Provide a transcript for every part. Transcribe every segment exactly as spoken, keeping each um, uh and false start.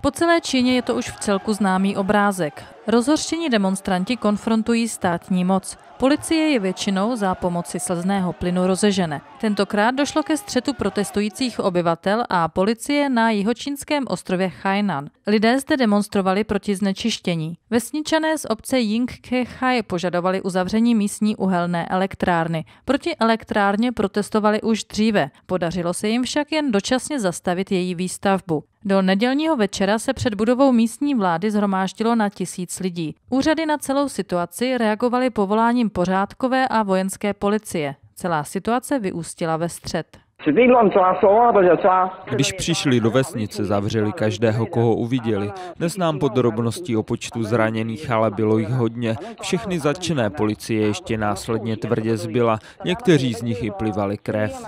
Po celé Číně je to už v celku známý obrázek. Rozhořčení demonstranti konfrontují státní moc. Policie je většinou za pomoci slzného plynu rozežene. Tentokrát došlo ke střetu protestujících obyvatel a policie na jihočínském ostrově Hainan. Lidé zde demonstrovali proti znečištění. Vesničané z obce Yingke-chai požadovali uzavření místní uhelné elektrárny. Proti elektrárně protestovali už dříve. Podařilo se jim však jen dočasně zastavit její výstavbu. Do nedělního večera se před budovou místní vlády shromáždilo na tisíc lidí. Úřady na celou situaci reagovaly povoláním pořádkové a vojenské policie. Celá situace vyústila ve střet. Když přišli do vesnice, zavřeli každého, koho uviděli. Neznám podrobnosti o počtu zraněných, ale bylo jich hodně. Všechny zatčené policie ještě následně tvrdě zbyla. Někteří z nich i plivali krev.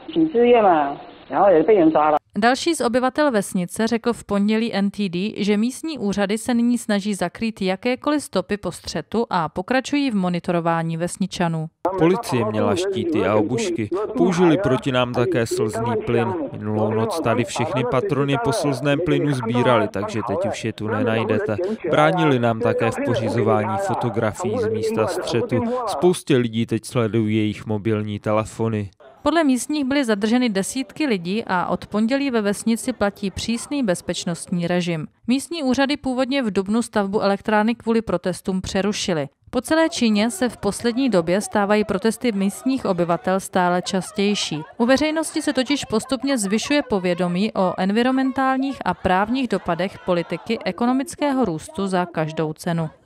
Další z obyvatel vesnice řekl v pondělí N T D, že místní úřady se nyní snaží zakrýt jakékoliv stopy po střetu a pokračují v monitorování vesničanů. Policie měla štíty a obušky. Použili proti nám také slzný plyn. Minulou noc tady všechny patrony po slzném plynu sbírali, takže teď už je tu nenajdete. Bránili nám také v pořizování fotografií z místa střetu. Spoustě lidí teď sledují jejich mobilní telefony. Podle místních byly zadrženy desítky lidí a od pondělí ve vesnici platí přísný bezpečnostní režim. Místní úřady původně v dubnu stavbu elektrárny kvůli protestům přerušily. Po celé Číně se v poslední době stávají protesty místních obyvatel stále častější. U veřejnosti se totiž postupně zvyšuje povědomí o environmentálních a právních dopadech politiky ekonomického růstu za každou cenu.